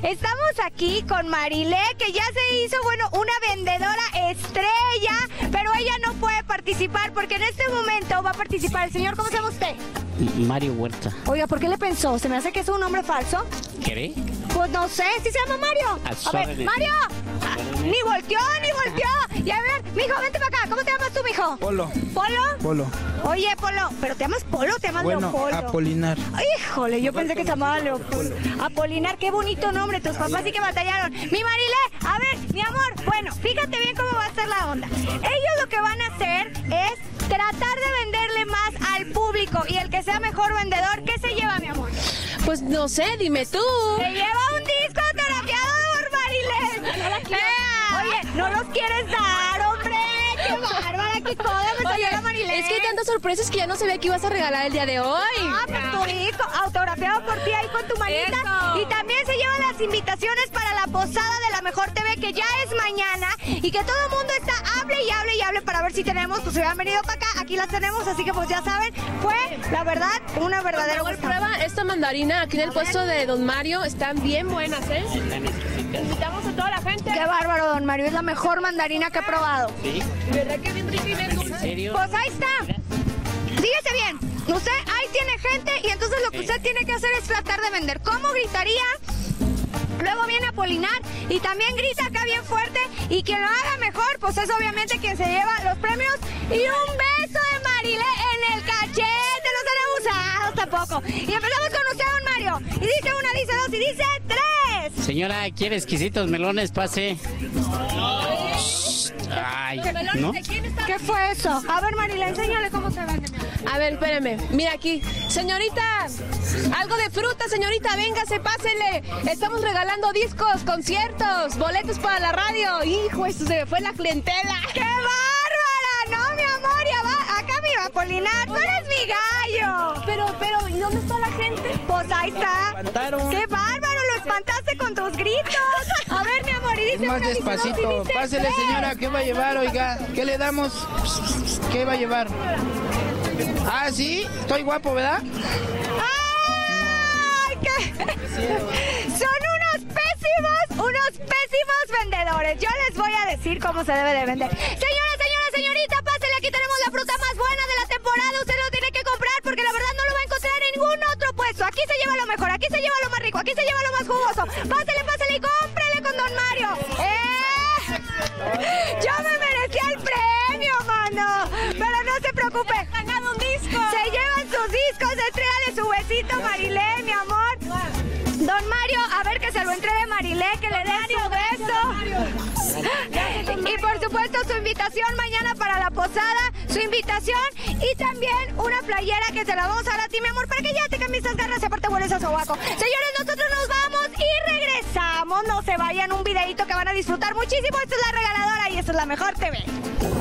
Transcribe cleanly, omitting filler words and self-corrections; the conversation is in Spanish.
Estamos aquí con Marilé, que ya se hizo, bueno, una vendedora estrella, pero ella no puede participar porque en este momento va a participar el señor. ¿Cómo se llama usted? Mario Huerta. Oiga, ¿por qué le pensó? ¿Se me hace que es un nombre falso? ¿Qué? Pues no sé, ¿sí se llama Mario? A ver, Mario. Ni volteó, ni volteó. Y a ver, mijo, vente para acá. ¿Cómo te llamas tú, mijo? Polo. ¿Polo? Polo. Oye, Polo, ¿pero te llamas Polo o te llamas Leopoldo? Apolinar. Híjole, yo pensé que se llamaba Leopoldo. Apolinar, qué bonito nombre. Tus papás sí que batallaron. Mi Marilé, a ver, mi amor. Bueno, fíjate bien cómo va a ser la onda. Ellos lo que van a hacer es tratar de venderle más al público. Y el que sea mejor vendedor, ¿qué se lleva, mi amor? Pues no sé, dime tú. Se lleva un disco autografiado por Marilé. Oye, ¿no los quieres dar, hombre? ¡Qué bárbara! ¡Qué coda me salió la Marilé! Es que hay tantas sorpresas que ya no sabía que ibas a regalar el día de hoy. Ah, pues tu disco autografiado por ti ahí con tu manita. Eso. Y también se llevan las invitaciones para la posada de La Mejor TV, que ya es mañana. Y que todo el mundo está hable y hable y hable para ver si tenemos. Pues se habían venido para acá, aquí las tenemos. Así que pues ya saben, fue la verdad una verdadera Por favor, prueba esta mandarina aquí en el puesto de Don Mario. Están bien buenas, ¿eh? Invitamos a toda la gente. Qué bárbaro, Don Mario. Es la mejor mandarina que he probado. ¿Sí? ¿Verdad que bien rica y bien dulce? ¿En serio? Pues ahí está. Síguese bien. Usted ahí tiene gente y entonces lo que usted tiene que hacer es tratar de vender. ¿Cómo gritaría? Luego viene Apolinar y también grita acá bien fuerte. Y quien lo haga mejor, pues es obviamente quien se lleva los premios. Y un beso de Marilé en el cachete. No serán usados tampoco. Y empezamos con usted, Don Mario. Y dice una, dice dos y dice tres. Señora, ¿quiere exquisitos melones? Pase. Ay, ¿no? ¿Qué fue eso? A ver, Marilé, enséñale cómo se vende. A ver, espérame. Mira aquí. Señorita, algo de fruta, señorita. Véngase, pásele. Estamos regalando discos, conciertos, boletos para la radio. Hijo, eso se me fue la clientela. ¡Qué bárbara! No, mi amor, ya va. Acá mi Apolinar, tú eres mi gallo. Pero, ¿y dónde está la gente? Pues ahí está. Espantaron. ¡Qué bárbaro! Lo espantaste con tus gritos. A ver, mi amor, y dice Más una, dice dos, y despacito. dice Pásele, tres. señora. ¿Qué va a llevar, oiga? ¿Qué le damos? ¿Qué va a llevar? Ah, sí. Estoy guapo, ¿verdad? ¡Ay, qué! Son unos pésimos vendedores. Yo les voy a decir cómo se debe de vender. Señorita, pásele. Aquí tenemos la fruta más buena de la temporada. Usted lo tiene que comprar porque la verdad no lo va a encontrar en ningún otro puesto. Aquí se lleva lo mejor, aquí se lleva lo más rico, aquí se lleva lo más jugoso. Pásele y cómprele con Don Mario. Yo me merecía el premio, mano. Pero no se preocupe. ¡Ganado un disco! Se llevan sus discos, entrégale su besito, Marilé, mi amor. Don Mario, a ver que se lo entregue Marilé, que le dé su beso. Y por supuesto su invitación mañana para la posada, su invitación y también una playera que se la vamos a dar a ti, mi amor, para que ya te cambies esas garras y aparte hueles a sobaco. Señores, nosotros nos vamos y regresamos. No se vayan, un videito que van a disfrutar muchísimo. Esta es La Regaladora y esta es La Mejor TV.